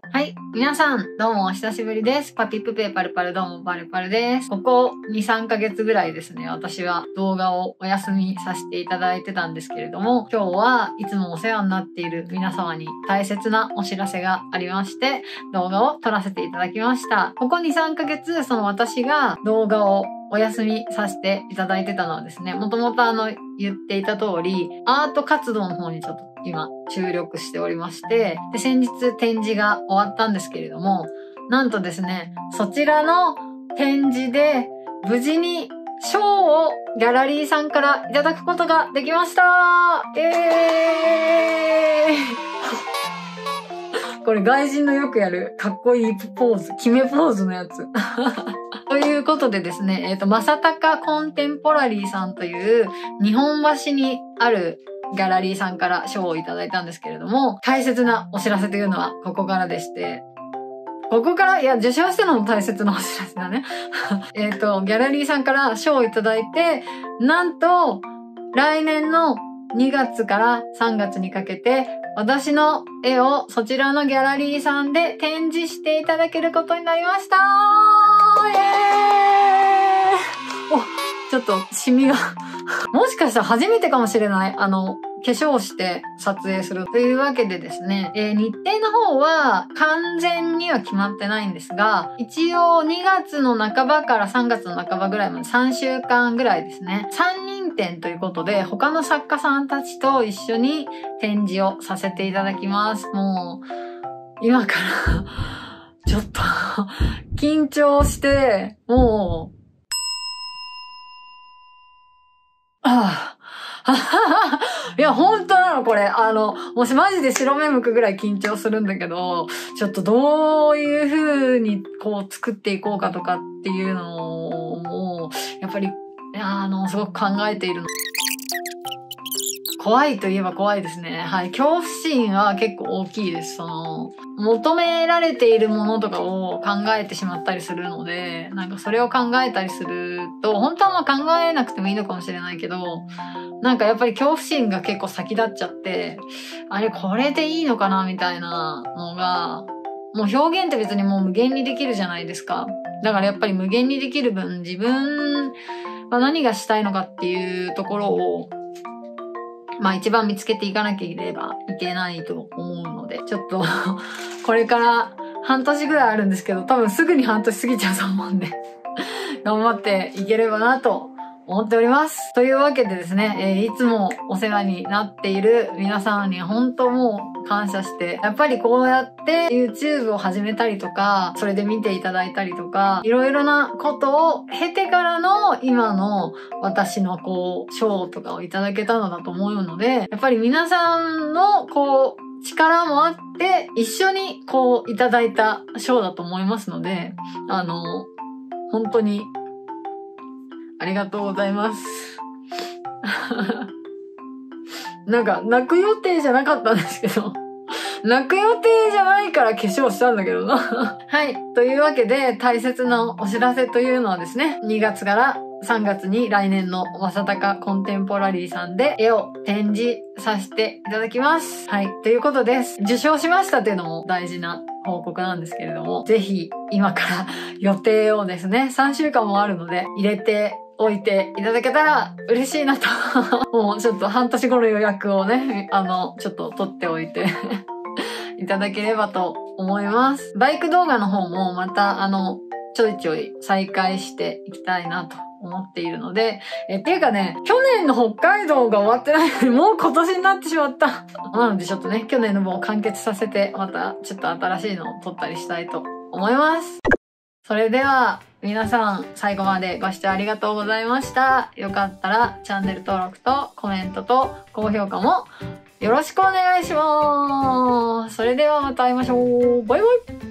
はい。皆さん、どうもお久しぶりです。パピプペパルパルどうもパルパルです。ここ2、3ヶ月ぐらいですね、私は動画をお休みさせていただいてたんですけれども、今日はいつもお世話になっている皆様に大切なお知らせがありまして、動画を撮らせていただきました。ここ2、3ヶ月、私が動画をお休みさせていただいてたのはですね、もともと言っていた通り、アート活動の方にちょっと今注力しておりまして、で、先日展示が終わったんですけれども、なんとですね、そちらの展示で無事に賞をギャラリーさんからいただくことができました。これ外人のよくやるかっこいいポーズ、決めポーズのやつ。ということでですね、正隆コンテンポラリーさんという日本橋にあるギャラリーさんから賞をいただいたんですけれども、大切なお知らせというのはここからでして、ここから、いや、受賞したのも大切なお知らせだね。ギャラリーさんから賞をいただいて、なんと、来年の2月から3月にかけて、私の絵をそちらのギャラリーさんで展示していただけることになりました。イエーイ！お、ちょっとシミがもしかしたら初めてかもしれない。化粧して撮影するというわけでですね、日程の方は完全には決まってないんですが、一応2月の半ばから3月の半ばぐらいまで3週間ぐらいですね、3人展ということで他の作家さんたちと一緒に展示をさせていただきます。もう、今からちょっと緊張して、もう、いや、本当なの、これ。もしマジで白目向くぐらい緊張するんだけど、ちょっとどういう風にこう作っていこうかとかっていうのを、やっぱり、すごく考えているの。怖いといえば怖いですね。はい。恐怖心は結構大きいです。求められているものとかを考えてしまったりするので、なんかそれを考えたりすると、本当は考えなくてもいいのかもしれないけど、なんかやっぱり恐怖心が結構先立っちゃって、あれこれでいいのかなみたいなのが、もう表現って別にもう無限にできるじゃないですか。だからやっぱり無限にできる分、自分は何がしたいのかっていうところを、一番見つけていかなければいけないと思うので、ちょっとこれから半年ぐらいあるんですけど、多分すぐに半年過ぎちゃうと思うんで頑張っていければなと思っております。というわけでですね、いつもお世話になっている皆さんに本当もう感謝して、やっぱりこうやって YouTube を始めたりとか、それで見ていただいたりとか、いろいろなことを経てからの今の私の賞とかをいただけたのだと思うので、やっぱり皆さんの力もあって、一緒にいただいた賞だと思いますので、本当にありがとうございます。なんか、泣く予定じゃなかったんですけど、泣く予定じゃないから化粧したんだけどな。はい。というわけで、大切なお知らせというのはですね、2月から3月に来年の正隆コンテンポラリーさんで絵を展示させていただきます。はい。ということです。受賞しましたというのも大事な報告なんですけれども、ぜひ今から予定をですね、3週間もあるので入れておいていただけたら嬉しいなと。もうちょっと半年後の予約をね、ちょっと取っておいていただければと思います。バイク動画の方もまたちょいちょい再開していきたいなと思っているので、っていうかね、去年の北海道が終わってないのにもう今年になってしまった。なのでちょっとね、去年の分を完結させて、またちょっと新しいのを撮ったりしたいと思います。それでは皆さん最後までご視聴ありがとうございました。よかったらチャンネル登録とコメントと高評価もよろしくお願いします。それではまた会いましょう。バイバイ。